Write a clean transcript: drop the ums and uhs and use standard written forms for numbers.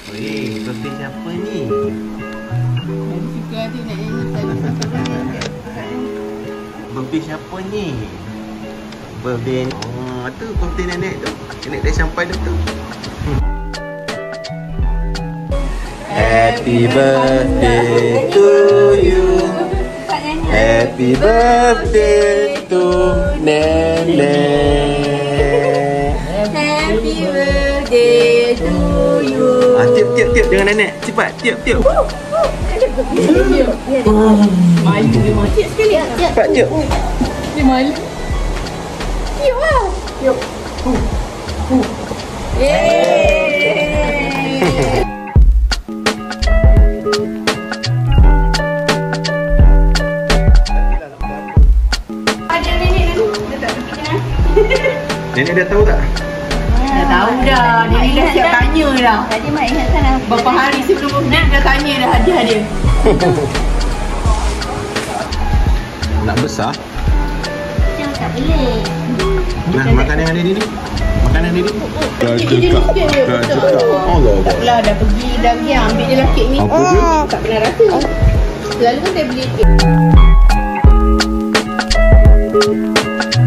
Weh, birthday siapa ni? Baru suka tu nak nyanyi tadi. Birthday siapa ni? Birthday ni. Oh, tu birthday nenek tu. Nenek dah sampai dah tu. Happy birthday to you. Happy birthday to nenek. Happy birthday to you. Tiup dengan nenek. Cepat, tiup. Malu dia malu. Tiup sekali. Cepat, tiup. Dia malu. Tiup lah. Tiup. Yeay. Ada nenek tu. Dia tak fikir. Nenek dah tahu tak? Dah tahu dah. Nenek dah siap tanya dah. Tadi mak ingatkan apa? Berapa hari sebelum birthday dah tanya dah hadiah dia. Nak besar? Macam tak boleh. Nah, makan yang ada ni. Makan yang ada ni. Dah Sikit je sikit je. Dah Betul. cakap. Allah. Tak apalah, dah pergi ambil je lah kek ni. Apa dia? Tak pernah rasa. Selalu kan saya beli kek.